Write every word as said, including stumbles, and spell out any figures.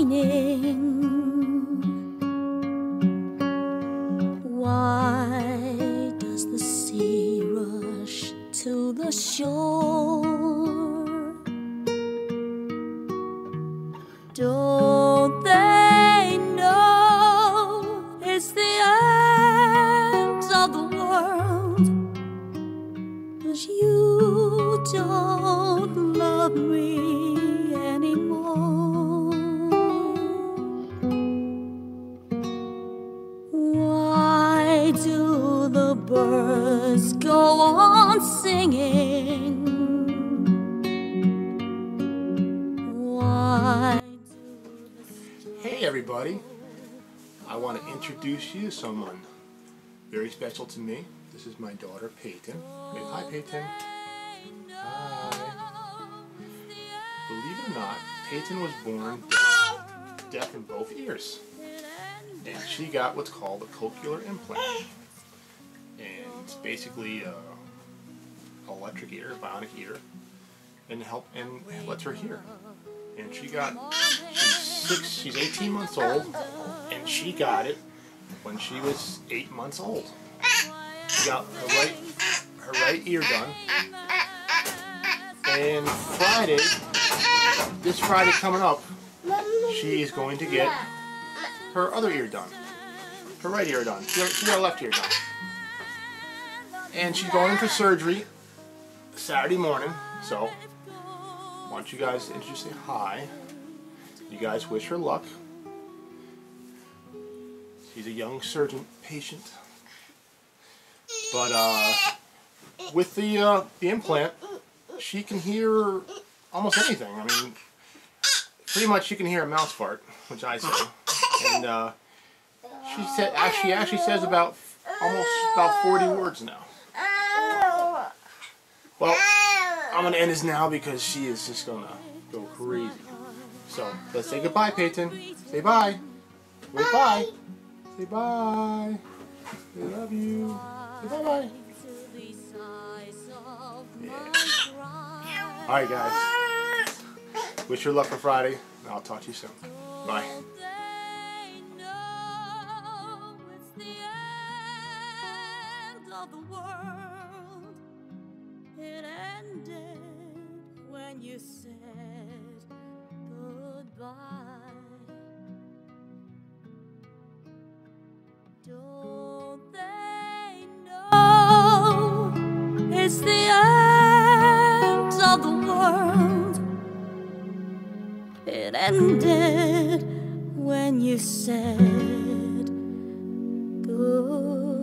shining. Why does the sea rush to the shore? Don't they know it's the end of the world? 'Cause you don't love me anymore. Why do the birds go on singing? Why do the... Hey everybody, I want to introduce you to someone very special to me. This is my daughter Payton. Hey, hi Payton. Hi. Believe it or not, Payton was born deaf, deaf in both ears. And she got what's called a cochlear implant. And it's basically an electric ear, a bionic ear, and help and lets her hear. And she got, she's six, she's eighteen months old, and she got it when she was eight months old. She got her right, her right ear done. And Friday, this Friday coming up, she is going to get her other ear done. Her right ear done. She got, she got her left ear done. And she's going in for surgery Saturday morning, so I want you guys to just say hi. You guys wish her luck. She's a young surgeon patient. But uh, with the, uh, the implant, she can hear almost anything. I mean, pretty much she can hear a mouse fart, which I say. And uh, she said, actually, actually says about almost about forty words now. Well, I'm going to end this now because she is just going to go crazy. So, let's say goodbye, Payton. Say bye. Wait, bye. Say bye. We love you. Say bye-bye. Yeah. Alright, guys. Wish her luck for Friday, and I'll talk to you soon. Bye. The world, it ended when you said goodbye. Don't they know it's the end of the world? It ended when you said goodbye.